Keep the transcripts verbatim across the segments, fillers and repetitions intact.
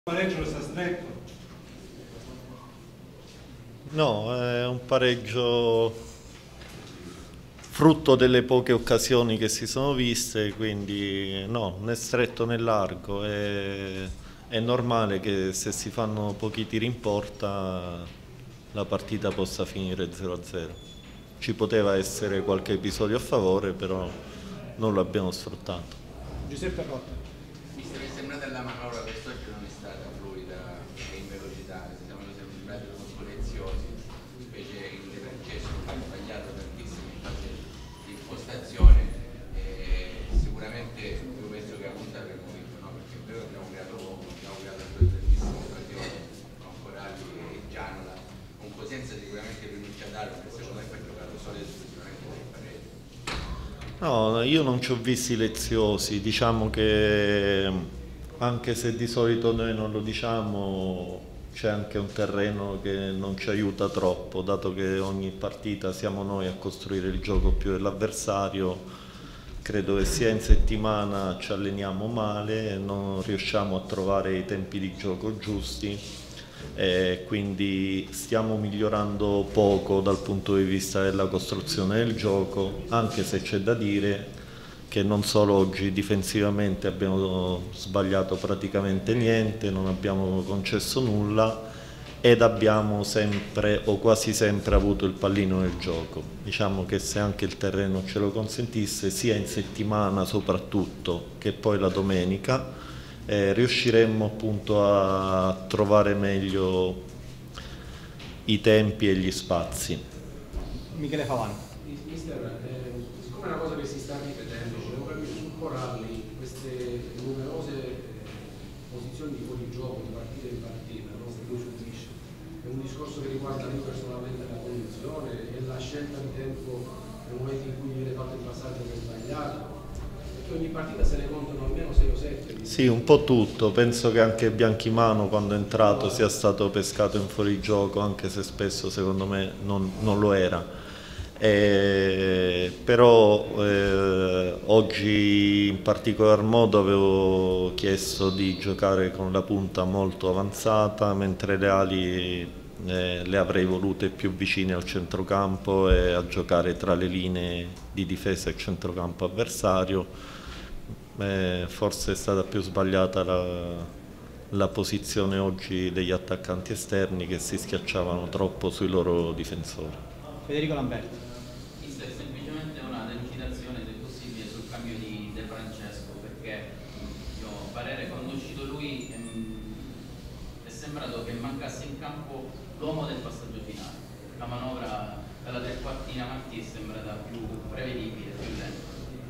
Il pareggio sta stretto? No, è un pareggio frutto delle poche occasioni che si sono viste, quindi no, né stretto né largo. È, è normale che se si fanno pochi tiri in porta la partita possa finire zero a zero. Ci poteva essere qualche episodio a favore, però non l'abbiamo sfruttato. Giuseppe Rotta. Mi è sembrata la manovra quest'oggi non è stata fluida e in velocità, siamo sembrati molto leziosi, specie in De Francesco che ha sbagliato tantissimo in fase di impostazione. E sicuramente io penso che a punta avremmo vinto, no? Perché è vero che abbiamo creato poco, abbiamo creato due tantissime occasioni con Coralli e Gianola, con Cosenza sicuramente rinuncia a darlo, perché secondo me poi ha giocato solo ed esclusivamente per il pareggio. No, io non ci ho visti leziosi, diciamo che anche se di solito noi non lo diciamo, c'è anche un terreno che non ci aiuta troppo, dato che ogni partita siamo noi a costruire il gioco più dell'avversario. Credo che sia in settimana ci alleniamo male, non riusciamo a trovare i tempi di gioco giusti. E quindi stiamo migliorando poco dal punto di vista della costruzione del gioco, anche se c'è da dire che non solo oggi difensivamente abbiamo sbagliato praticamente niente, non abbiamo concesso nulla ed abbiamo sempre o quasi sempre avuto il pallino nel gioco. Diciamo che se anche il terreno ce lo consentisse, sia in settimana soprattutto che poi la domenica, Eh, riusciremmo appunto a trovare meglio i tempi e gli spazi. Michele Favano. Mister, eh, siccome è una cosa che si sta ripetendo, volevo capire su Coralli queste numerose eh, posizioni di fuorigioco, di partita in partita, no? Se lui subisce, è un discorso che riguarda lui personalmente la condizione e la scelta di tempo nel momento in cui viene fatto il passaggio che è sbagliato. Ogni partita se ne contano almeno sei o sette. Sì, un po' tutto. Penso che anche Bianchimano quando è entrato sia stato pescato in fuorigioco, anche se spesso secondo me non, non lo era. Eh, però eh, oggi in particolar modo avevo chiesto di giocare con la punta molto avanzata, mentre le ali eh, le avrei volute più vicine al centrocampo e a giocare tra le linee di difesa e centrocampo avversario. Eh, forse è stata più sbagliata la, la posizione oggi degli attaccanti esterni che si schiacciavano troppo sui loro difensori. Federico Lamberti. Mister, semplicemente una delucidazione se possibile sul cambio di De Francesco, perché io ho parere quando è uscito lui ehm, è sembrato che mancasse in campo l'uomo del passaggio finale. La manovra dalla trequartina avanti è sembrata più prevedibile, più lenta.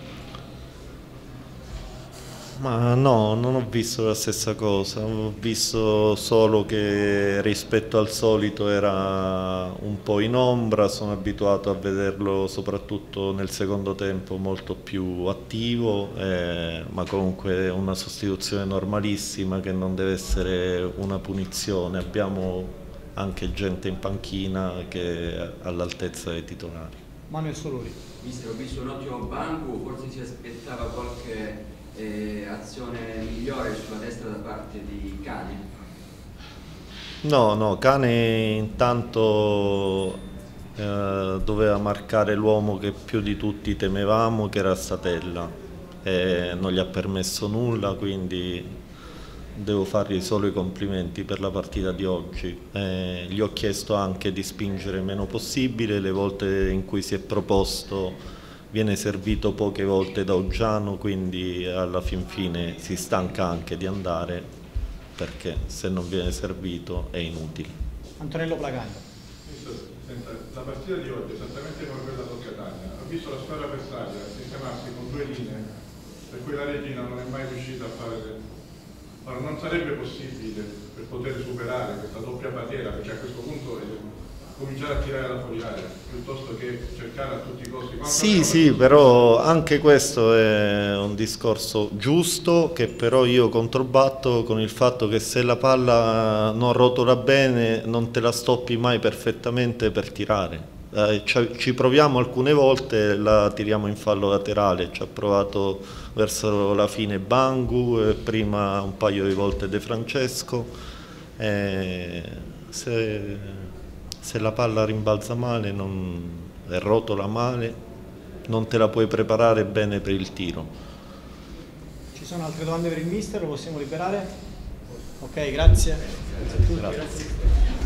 Ma no, non ho visto la stessa cosa, ho visto solo che rispetto al solito era un po' in ombra, sono abituato a vederlo soprattutto nel secondo tempo molto più attivo, eh, ma comunque è una sostituzione normalissima che non deve essere una punizione, abbiamo anche gente in panchina che è all'altezza dei titolari. Manuel Solori. Mister, ho visto un ottimo banco, forse si aspettava qualche eh, azione migliore sulla destra da parte di Cane? No, no, Cane intanto eh, doveva marcare l'uomo che più di tutti temevamo, che era Statella, e non gli ha permesso nulla, quindi devo fargli solo i complimenti per la partita di oggi. Eh, gli ho chiesto anche di spingere il meno possibile, le volte in cui si è proposto viene servito poche volte da Oggiano, quindi alla fin fine si stanca anche di andare, perché se non viene servito è inutile. Antonello Placagno. Senta, la partita di oggi, esattamente come quella con Catania, ha visto la squadra avversaria sistemarsi con due linee, per cui la Regina non è mai riuscita a fare. Allora, non sarebbe possibile per poter superare questa doppia barriera, perché a questo punto è cominciare a tirare la fuori area piuttosto che cercare a tutti i costi. Quanto Sì, sì, però anche questo è un discorso giusto, che però io controbatto con il fatto che se la palla non rotola bene non te la stoppi mai perfettamente per tirare. eh, ci proviamo alcune volte, la tiriamo in fallo laterale, ci ha provato verso la fine Bangu, e prima un paio di volte De Francesco. Eh, se, se la palla rimbalza male non, e rotola male, non te la puoi preparare bene per il tiro. Ci sono altre domande per il mister? Lo possiamo liberare? Ok, grazie. Grazie a tutti. Grazie. Grazie.